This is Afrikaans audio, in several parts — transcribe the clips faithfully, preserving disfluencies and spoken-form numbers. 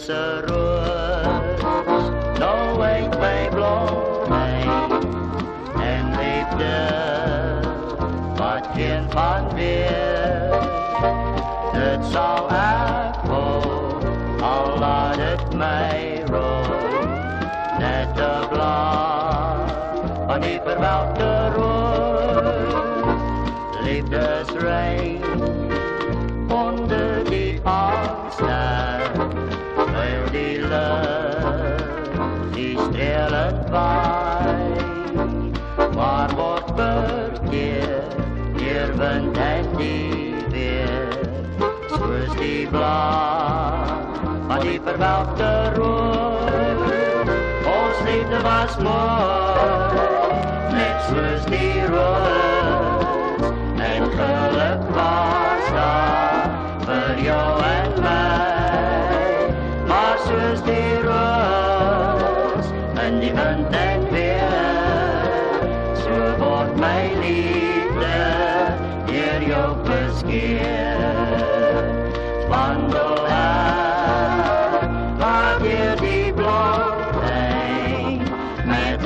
tussen roos, nou weet my blondheid en liefde wat geen van weer. Dit sal ek hou, al laat het my rol, net 'n blad van die verwelkte roos. Liefdesrein onder die aardster, terwyl die lucht die strelend waai, waar word verkeer deur wind en die weer, soos die blad van die verwelkte roos. Ons liefde was mooi, net soos die roos, en geluk was daar vir jou en my, maar soos die roos in die wind en weer, so word my liefde deur jou beskeer. Wandel ek maar deur die blondheid met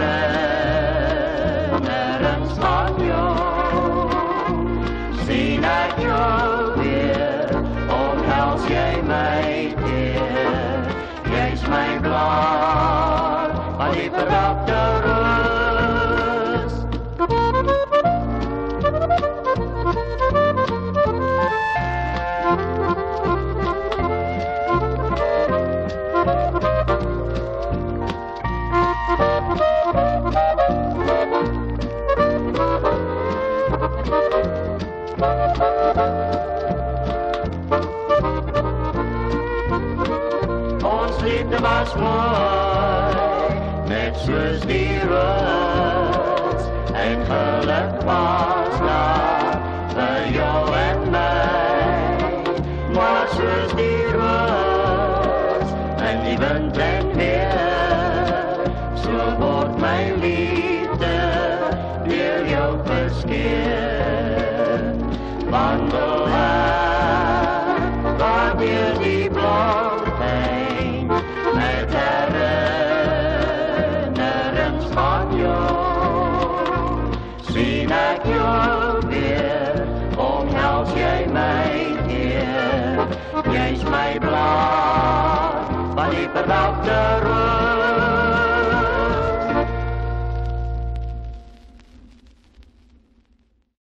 herinnerings van jou, sien ek jou weer, omhels jy my weer, jy's my blad van die verwelkte roos. Ons liefde was mooi, net soos die roos, en geluk was daar vir jou en my, maar soos die roos en die wind en weer, so word my liefde deur jou beskeer. Wandel ek daar deur die blondheid met herinnerings van jou, sien ek jou weer, omhels jy my weer, jy's my blad van die verwelkte